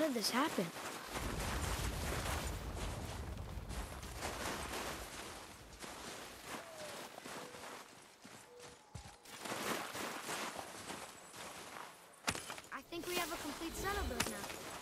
did this happen? I think we have a complete set of those now.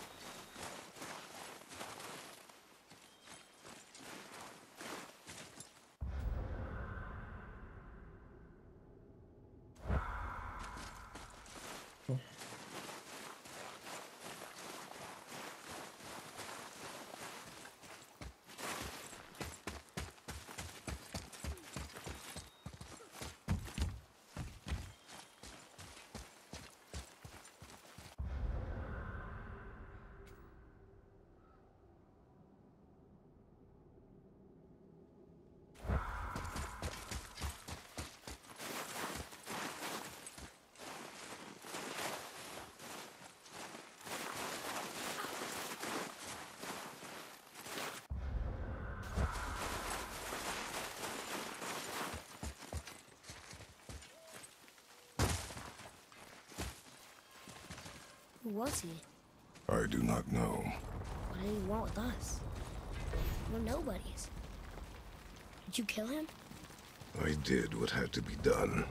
Who was he? I do not know. What did he want with us? We're nobodies. Did you kill him? I did what had to be done.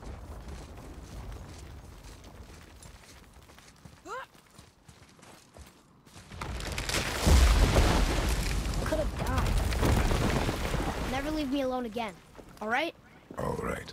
Could have died. Never leave me alone again, all right? All right.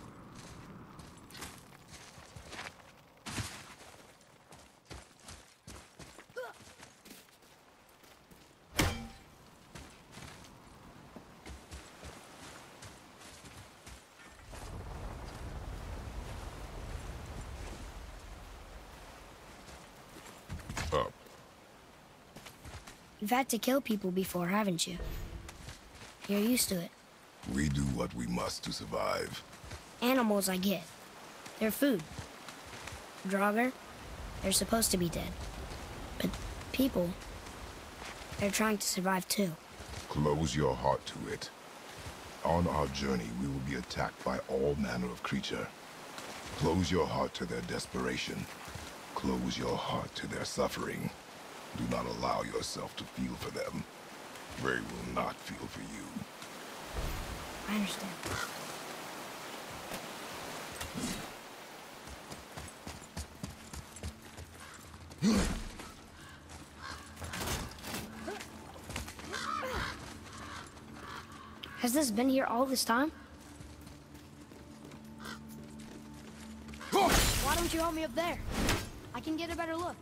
Up. You've had to kill people before, haven't you? You're used to it. We do what we must to survive. Animals, I get. They're food. Draugr, they're supposed to be dead. But people, they're trying to survive too. Close your heart to it. On our journey, we will be attacked by all manner of creature. Close your heart to their desperation. Close your heart to their suffering. Do not allow yourself to feel for them. They will not feel for you. I understand. Has this been here all this time? Why don't you help me up there? I can get a better look.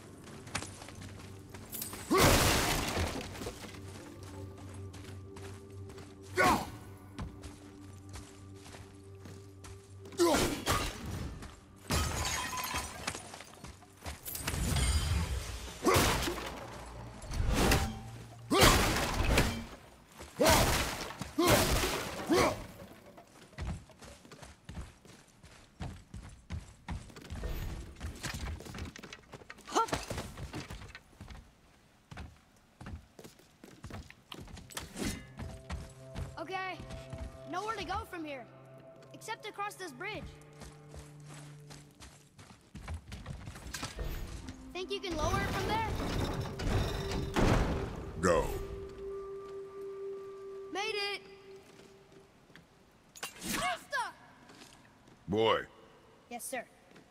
Okay, nowhere to go from here, except across this bridge. Think you can lower it from there? Go. Made it! Faster! Boy. Yes, sir.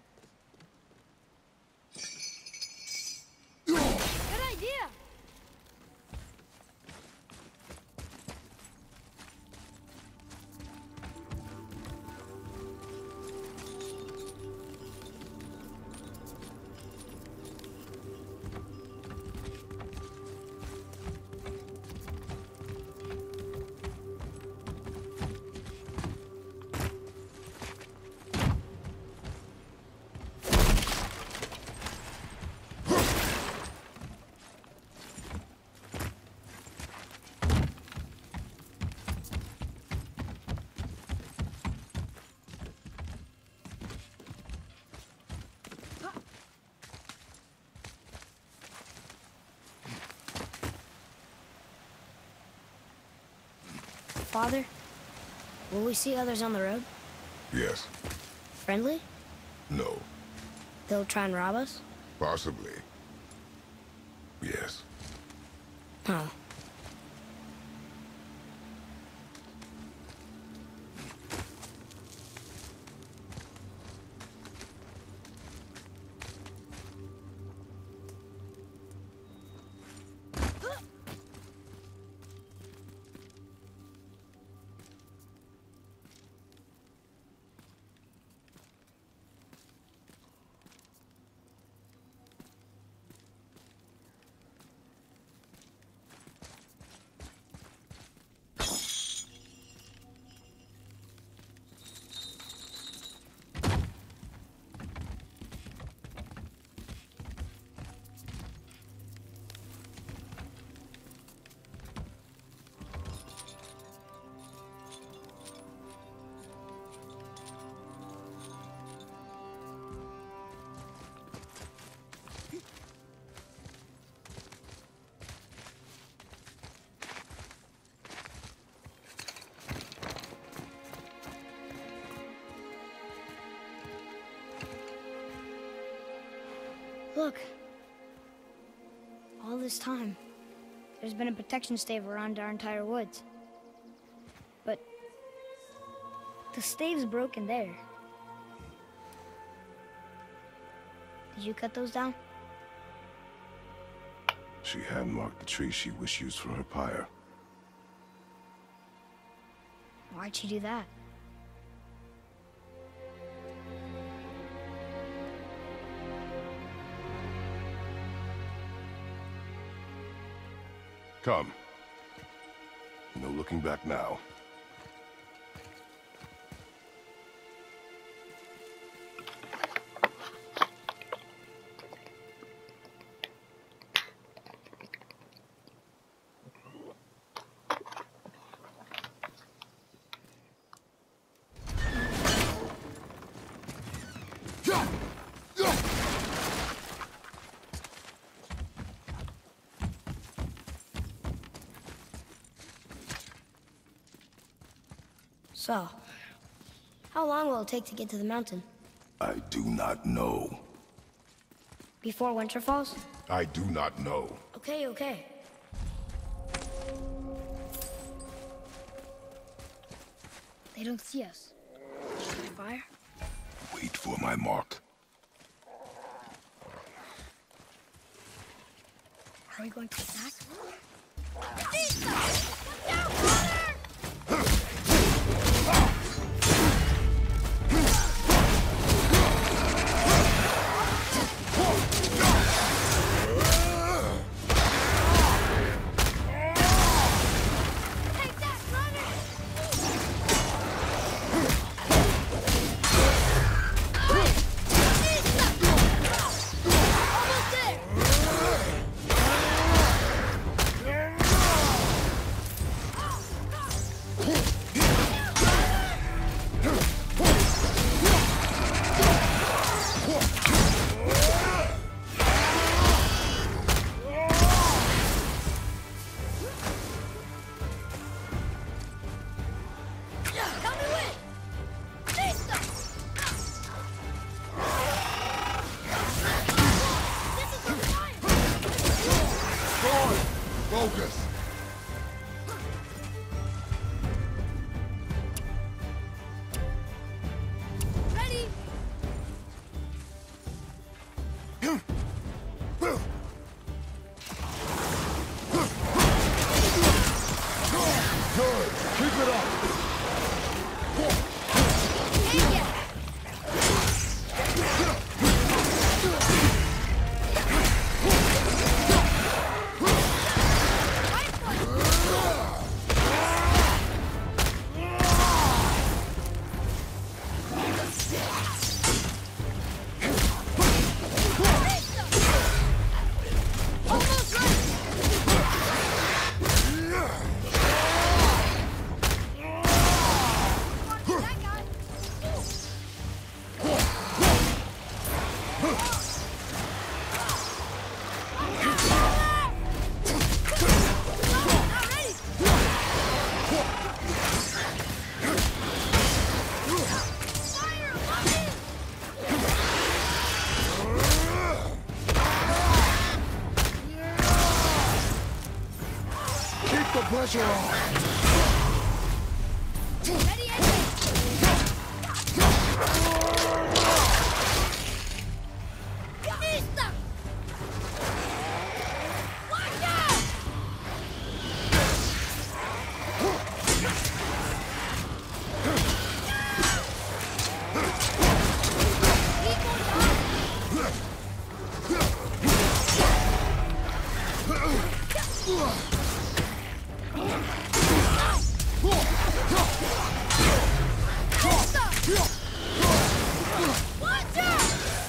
Good idea! Father, will we see others on the road? Yes. Friendly? No. They'll try and rob us? Possibly. Yes. Oh. Look. All this time, there's been a protection stave around our entire woods. But the stave's broken there. Did you cut those down? She hand marked the tree she wished used for her pyre. Why'd she do that? Come. No looking back now. So, how long will it take to get to the mountain? I do not know. Before winter falls? I do not know. Okay, okay. They don't see us. Should we fire? Wait for my mark. Are we going to attack? Focus! Ready? Good! Keep it up! Fight Pressure on! Ready, engine! Vista! Watch out! Watch out!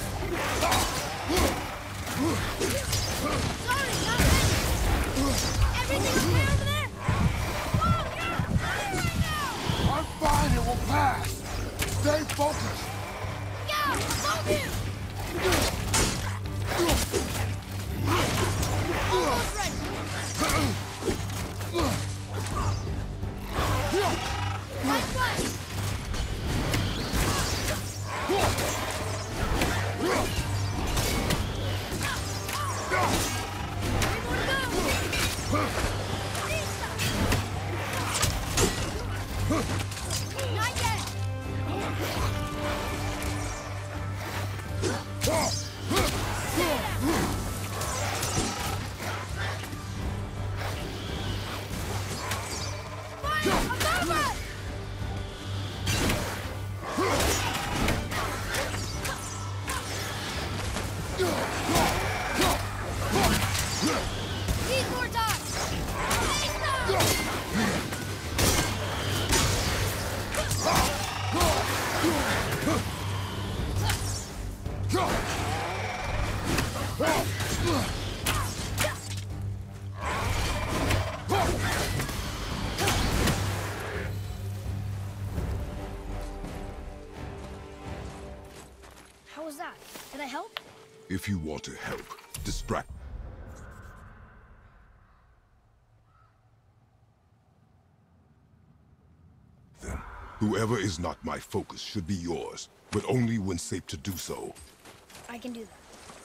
Sorry, not ready. Everything okay over there? Oh, you're fire right now! I'm fine, it will pass! Stay focused! Go! Hold you! Almost ready. Right way! Not yet! Fire! Above us! Need more time! How was that? Did I help? If you want to help, distract them. Whoever is not my focus should be yours, but only when safe to do so. I can do that.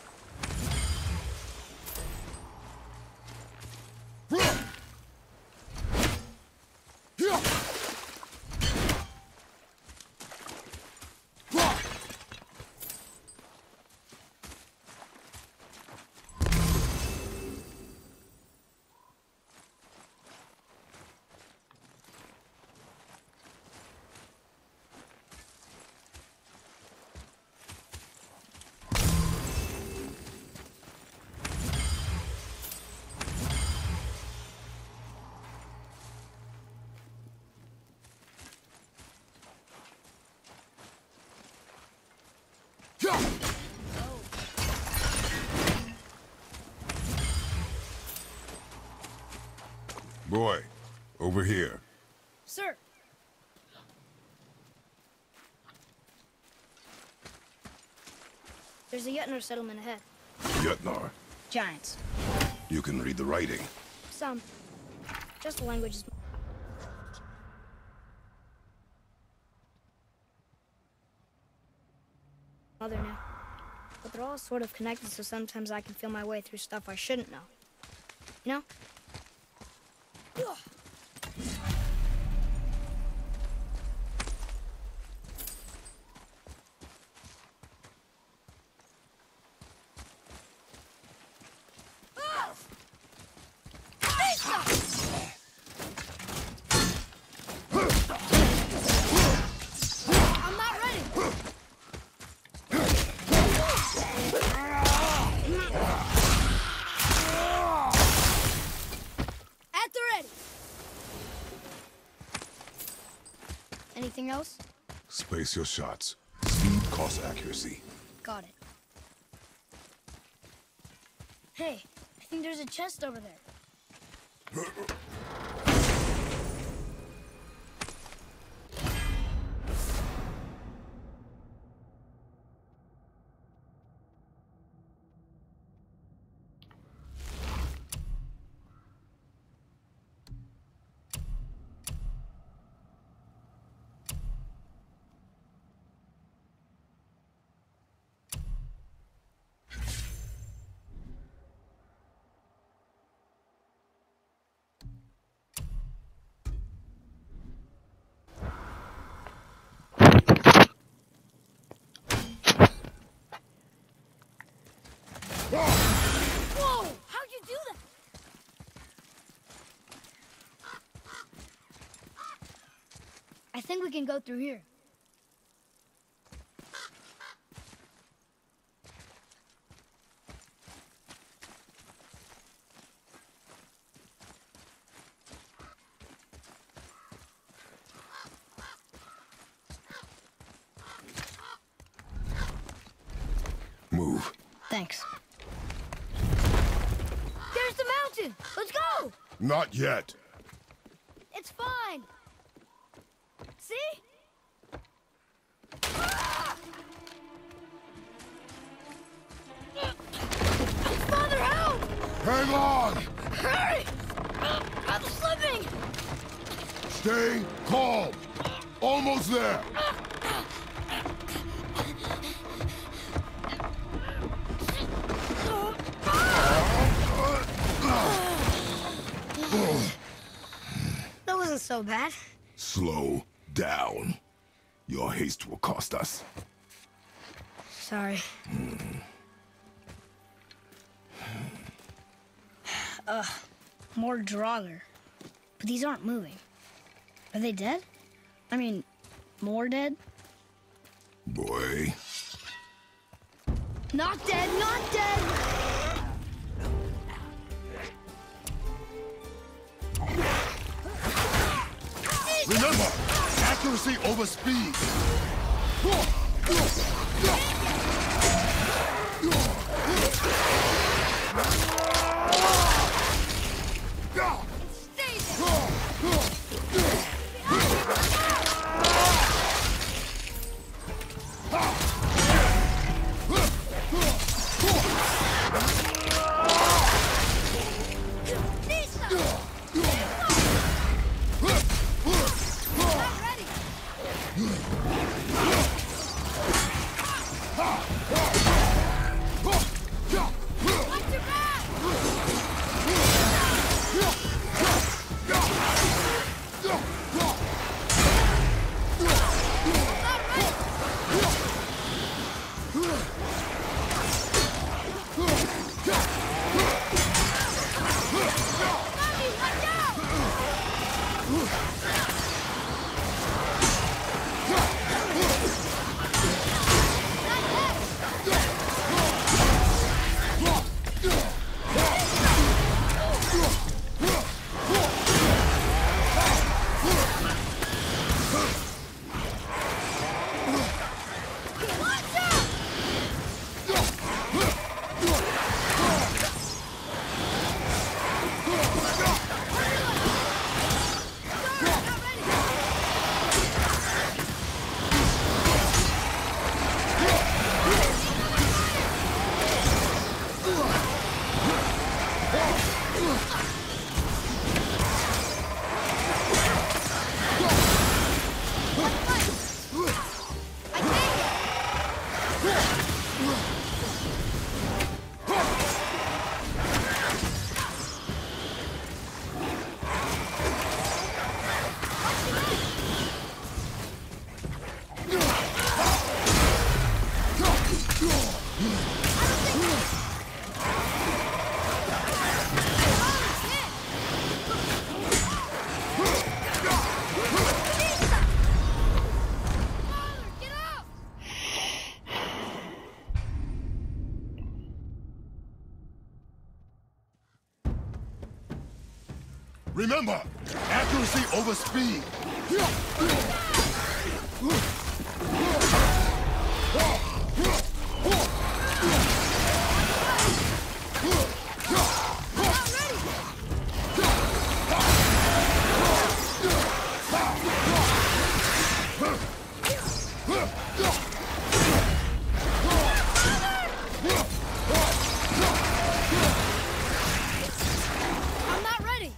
Boy, over here. Sir! There's a Yutnar settlement ahead. Yutnar. Giants. You can read the writing. Some. Just the language is... Mother now. But they're all sort of connected, so sometimes I can feel my way through stuff I shouldn't know. You know? I'm not ready. At the ready. Anything else? Space your shots. Speed costs accuracy. Got it. Hey, I think there's a chest over there. Whoa! How'd you do that? I think we can go through here. Move. Thanks. There's the mountain! Let's go! Not yet. It's fine! See? Ah! Father, help! Hang on! Hurry! I'm slipping! Stay calm! Almost there! That wasn't so bad. Slow down. Your haste will cost us. Sorry. More Draugr. But these aren't moving. Are they dead? I mean, more dead? Boy. Not dead, not dead! Remember, accuracy over speed. Remember, accuracy over speed. I'm not ready!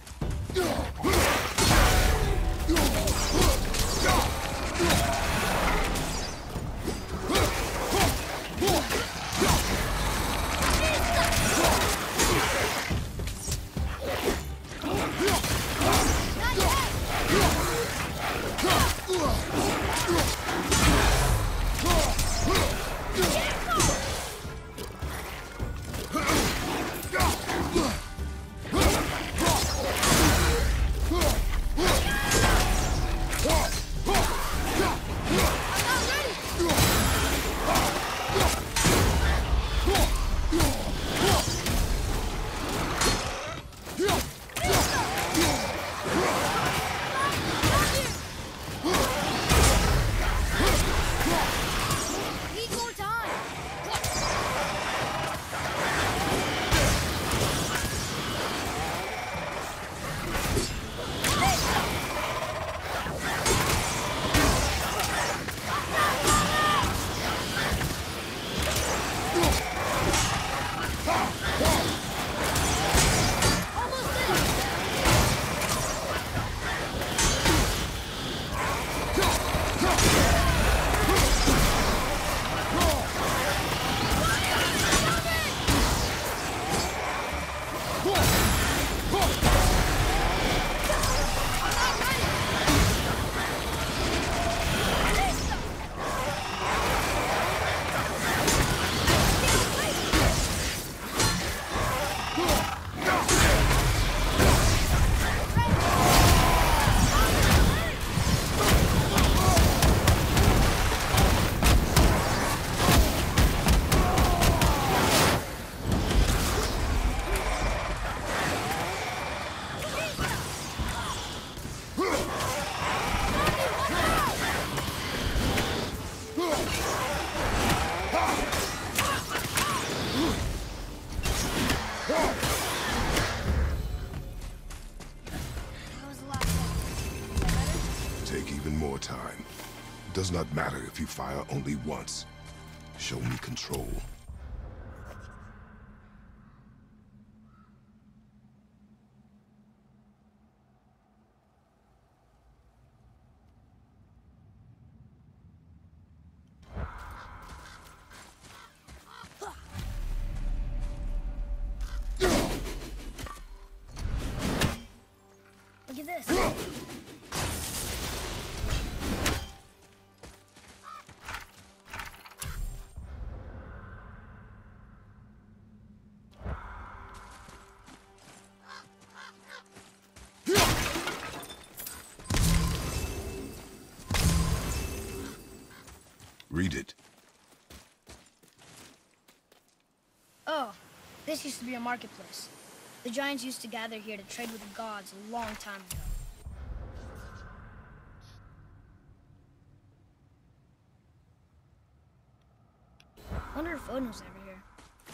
Take even more time. It does not matter if you fire only once. Show me control. Look at this. Read it. Oh, this used to be a marketplace. The giants used to gather here to trade with the gods a long time ago. Wonder if Odin's ever here.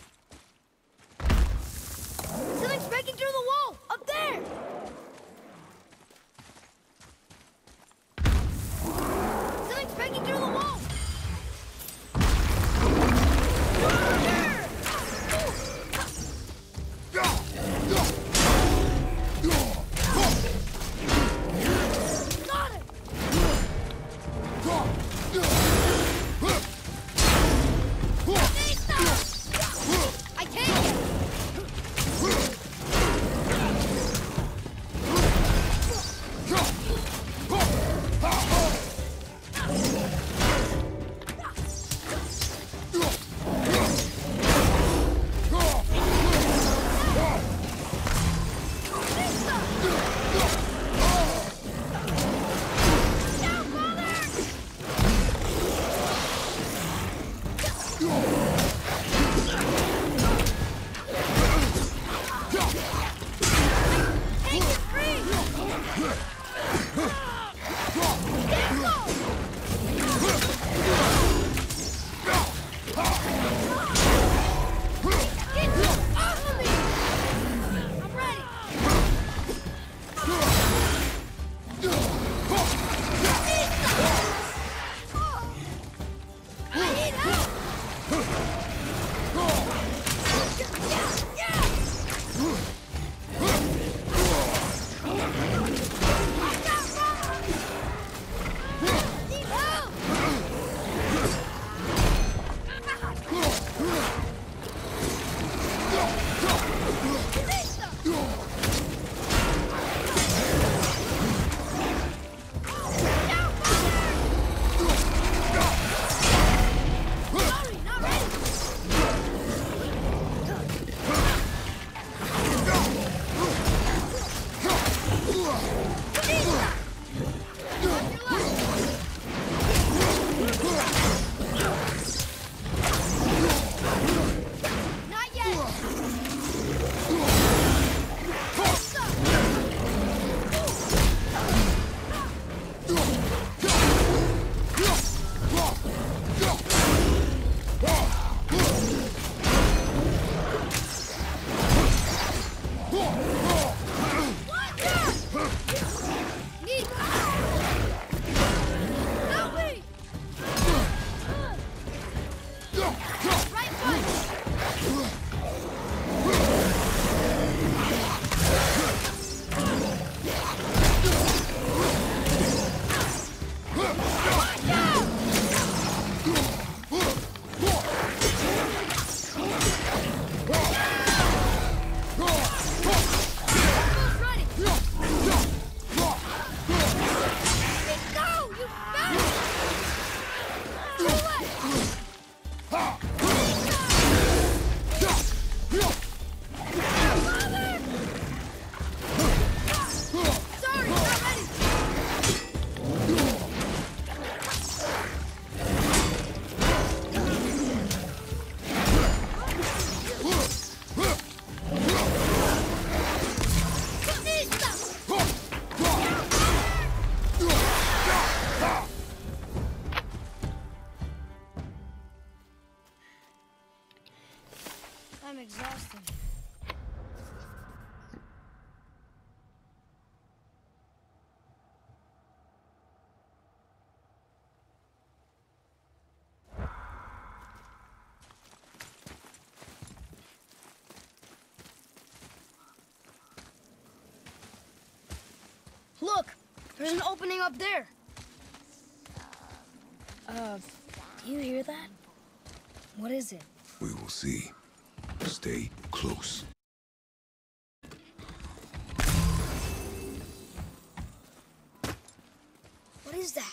Something's breaking through the wall! Up there! Something's breaking through the wall! Got it! I can't! Look! There's an opening up there! Do you hear that? What is it? We will see. Stay close. What is that?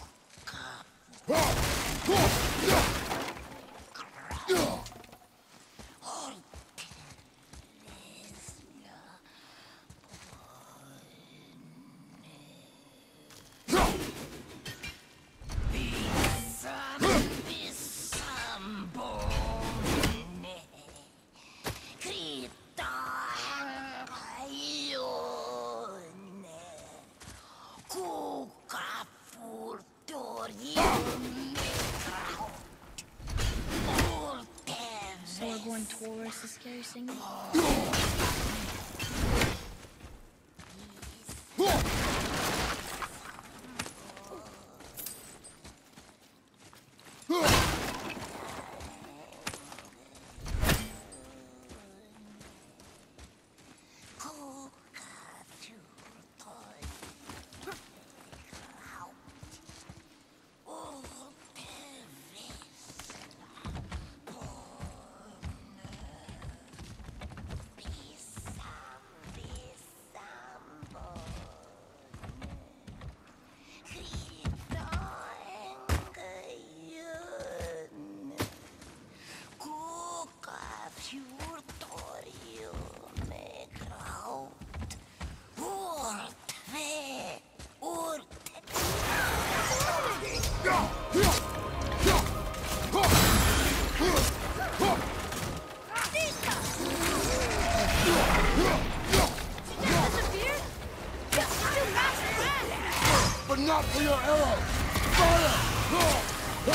So we're going towards the scary singing? But not for your arrow! Fire!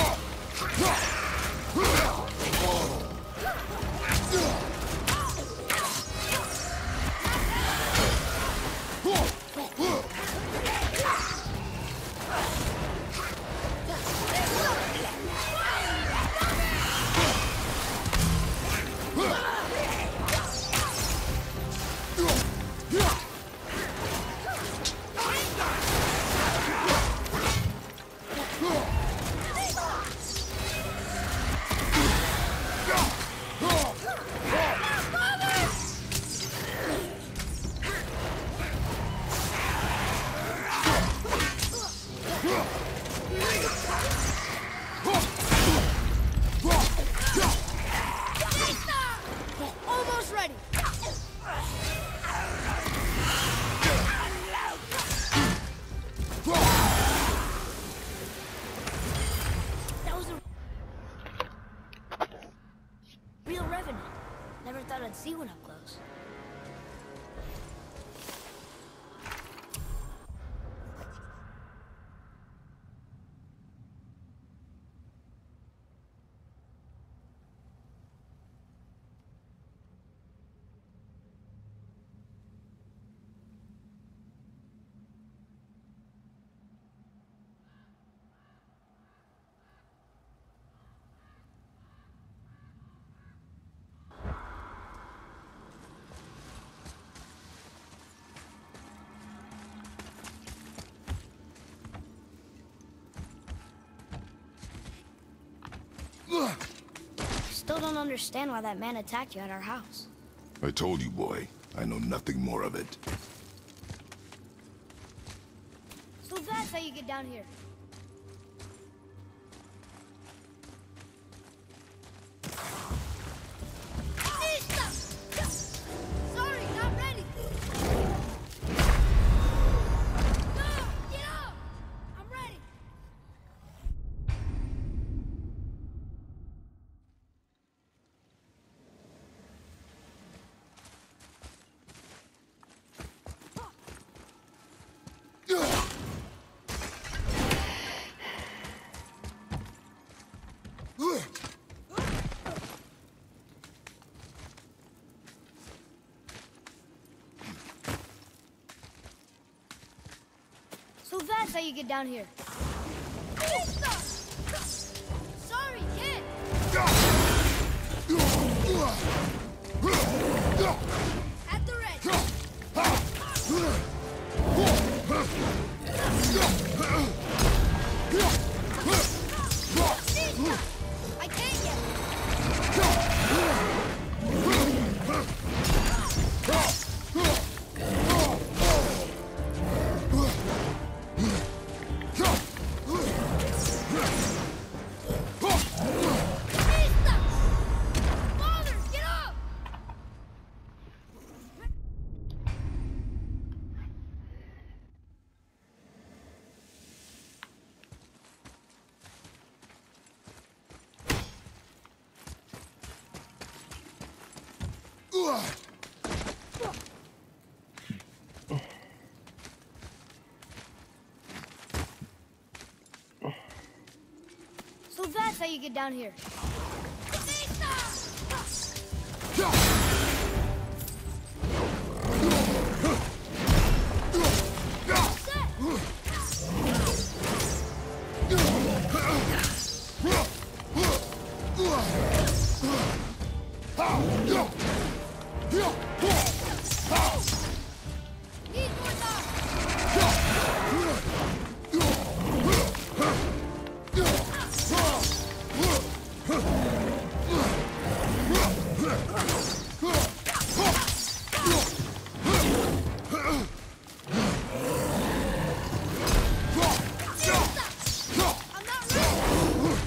Almost ready! That was a real revenant. Never thought I'd see one up close. Still don't understand why that man attacked you at our house. I told you, boy. I know nothing more of it. So that's how you get down here. Sorry, not ready. No, get up! I'm ready. that's how you get down here. Sorry, kid! At the ready! I can't yet! Father, get up! So that's how you get down here. Need more I'm not ready.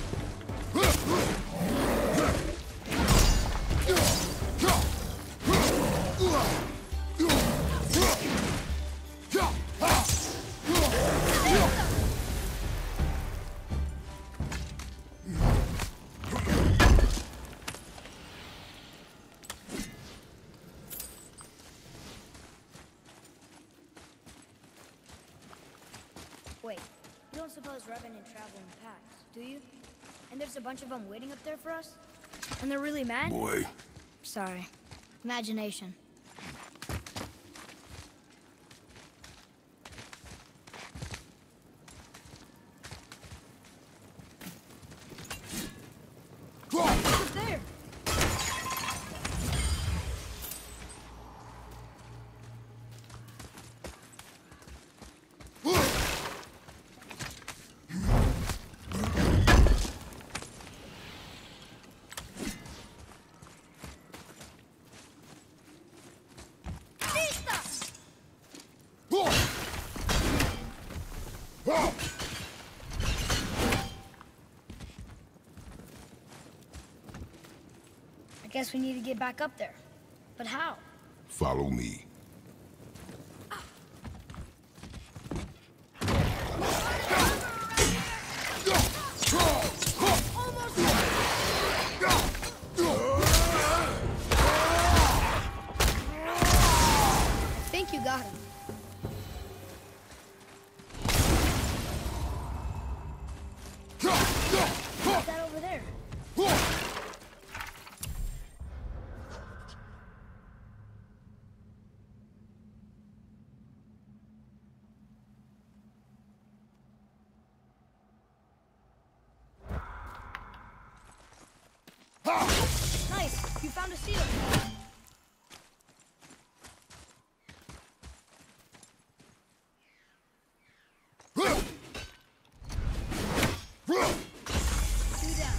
Wait, you don't suppose Revenant travel in packs, do you? And there's a bunch of them waiting up there for us? And they're really mad? Boy, Sorry. Imagination. Who's there? I guess we need to get back up there. But how? follow me. I think you got him. What's that over there? Nice! You found a seal! Two down.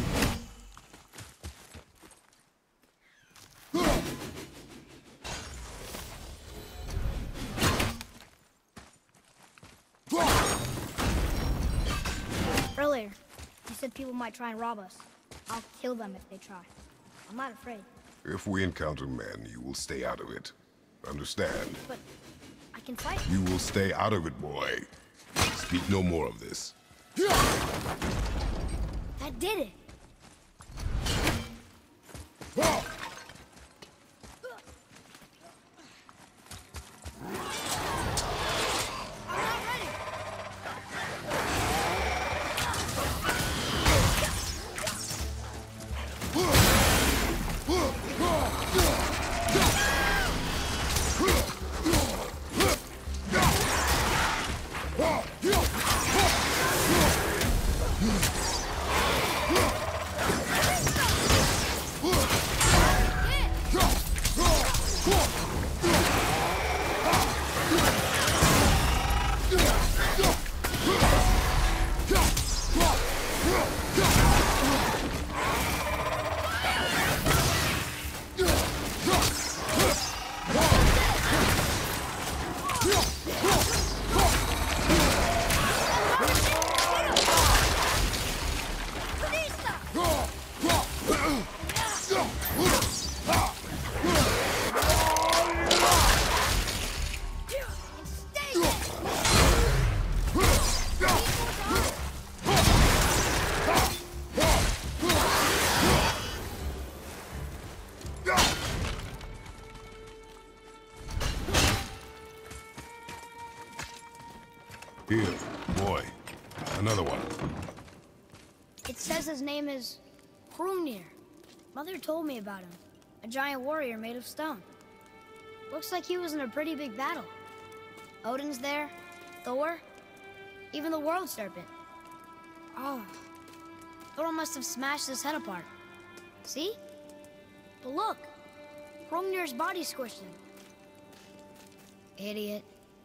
Earlier, you said people might try and rob us. I'll kill them if they try. I'm not afraid, If we encounter men, you will stay out of it. Understand? but I can fight. You will stay out of it, boy. Speak no more of this. That did it! I'm not ready! Yeah! Here, boy. Another one. It says his name is Hrungnir. Mother told me about him. A giant warrior made of stone. Looks like he was in a pretty big battle. Odin's there, Thor, even the World Serpent. Oh, Thor must have smashed his head apart. See? But look, Hrungnir's body squished him. Idiot.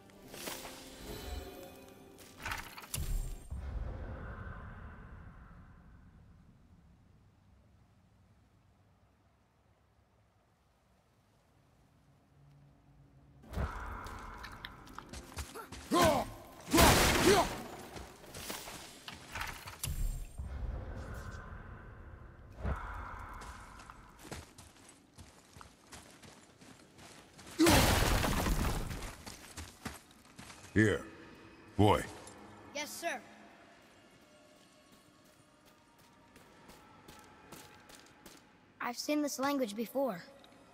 Here, boy. Yes, sir. I've seen this language before.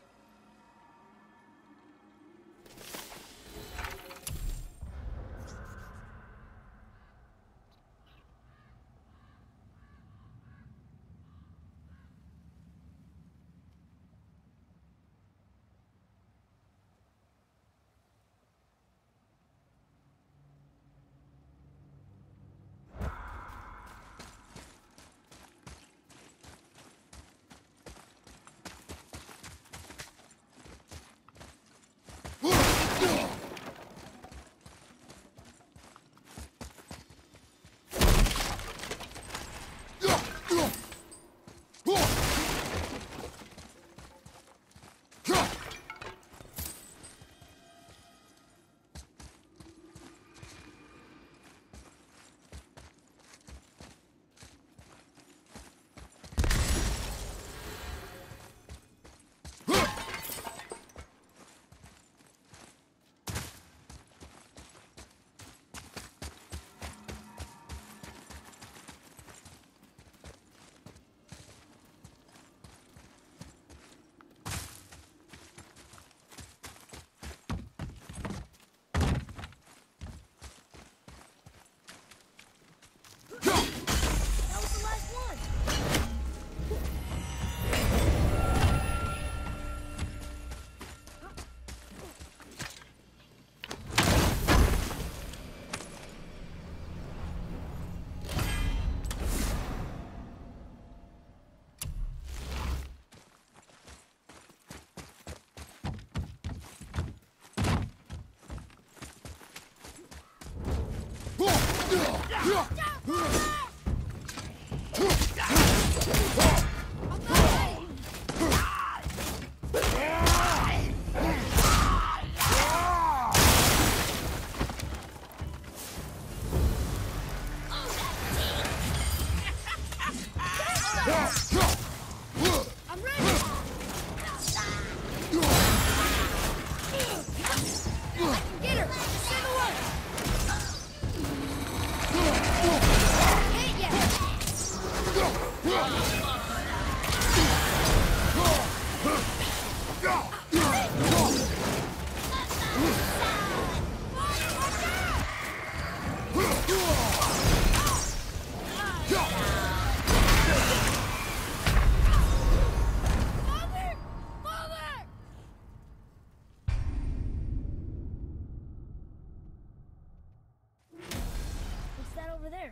I'm ready! Get her! Send away! Hit What's that over there?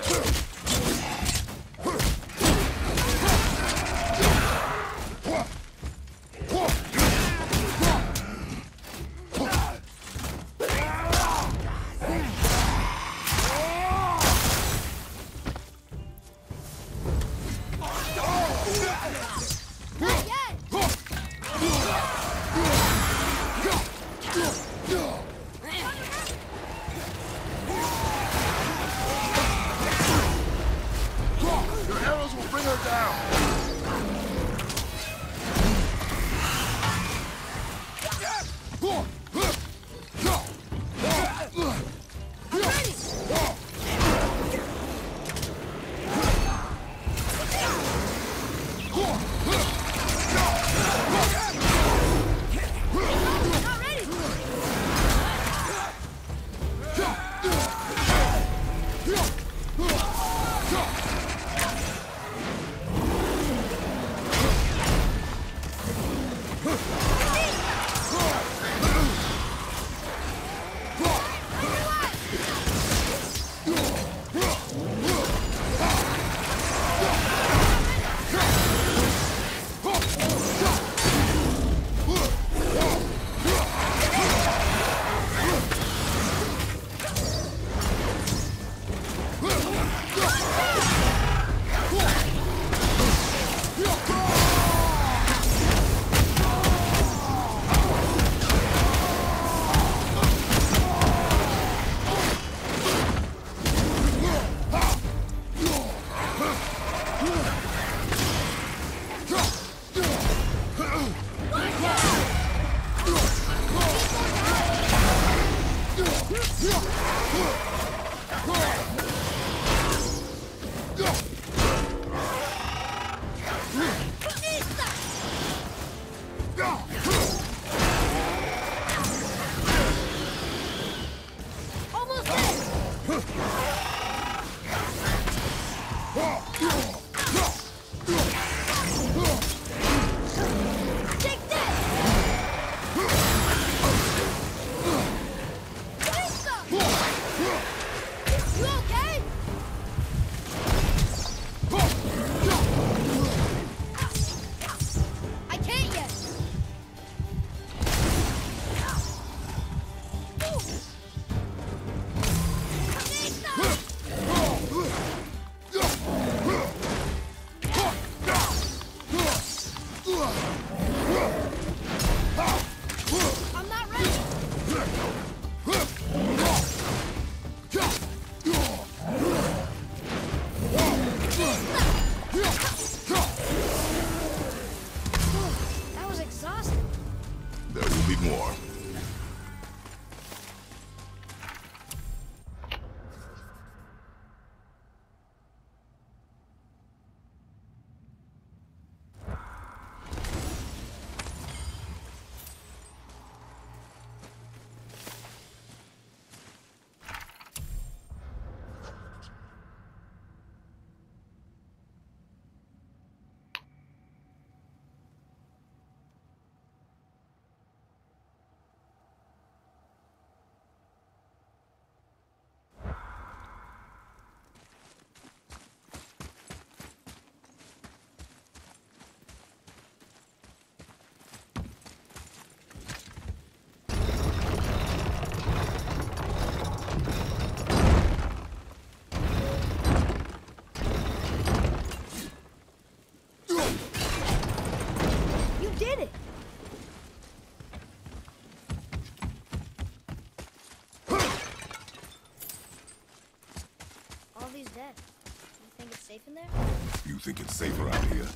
dead. You think it's safe in there? You think it's safe around here?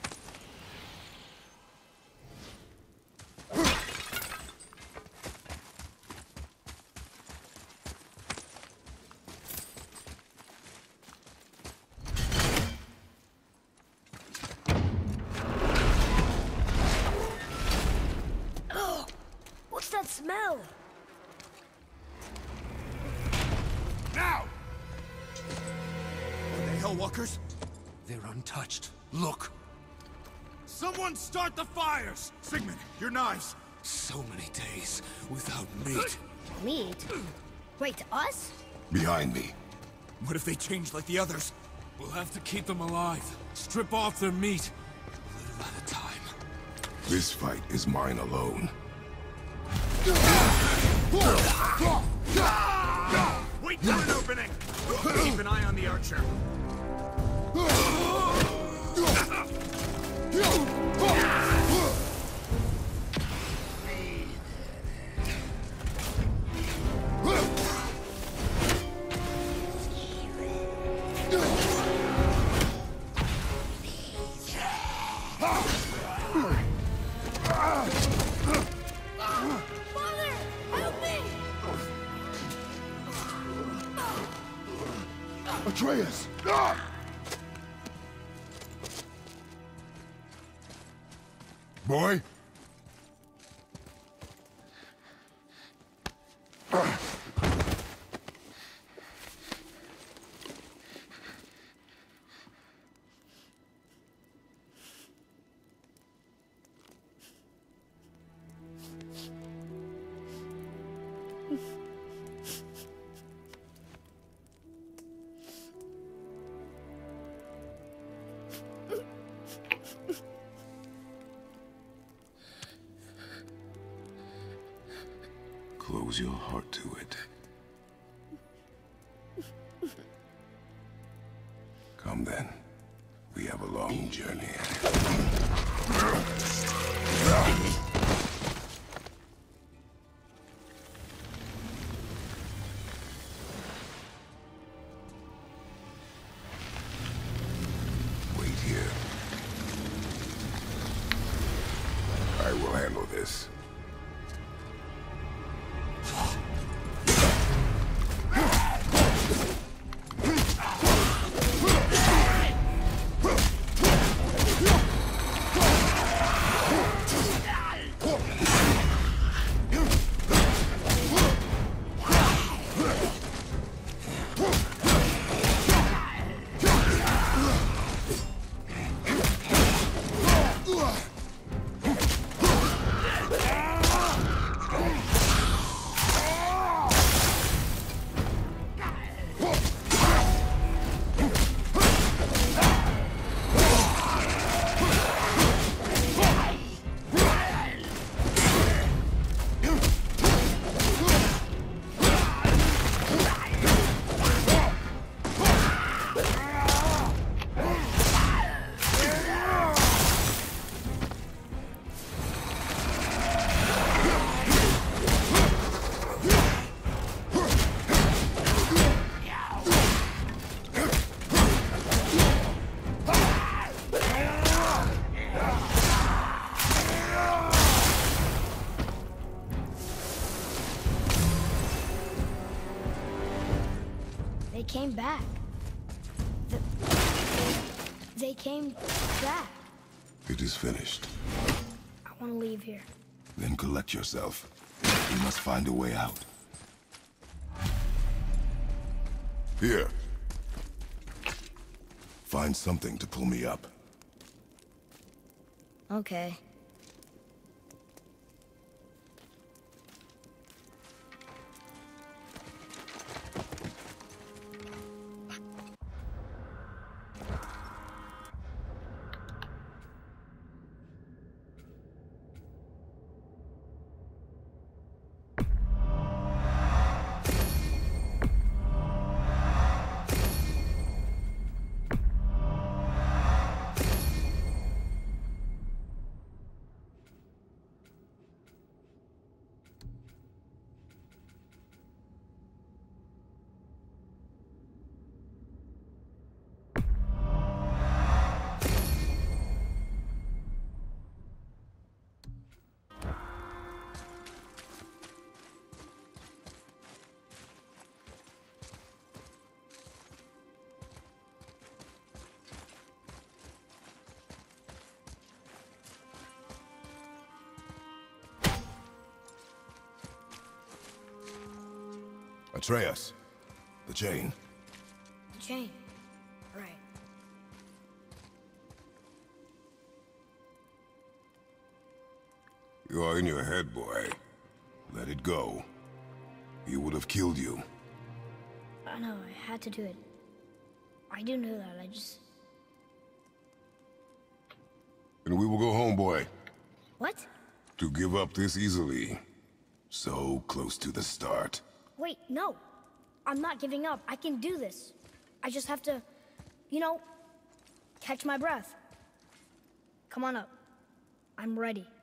Oh, what's that smell? Now! Are they Hellwalkers? They're untouched. Look! Someone start the fires! Sigmund, your knives! So many days without meat. Meat? Wait, us? Behind me. What if they change like the others? We'll have to keep them alive. Strip off their meat. A little at a time. This fight is mine alone. Wait for an opening! Keep an eye on the archer. Father, help me! Atreus! Boy? Close your heart to it. Come then. We have a long journey ahead. Wait here. I will handle this. They came back. They came back. It is finished. I want to leave here. Then collect yourself. We must find a way out. Here. Find something to pull me up. Okay. Atreus. The chain. The chain. Right. You are in your head, boy. Let it go. He would have killed you. I know, I had to do it. I do know that, I just... And we will go home, boy. What? To give up this easily. So close to the start. Wait, no. I'm not giving up. I can do this. I just have to, you know, catch my breath. Come on up. I'm ready.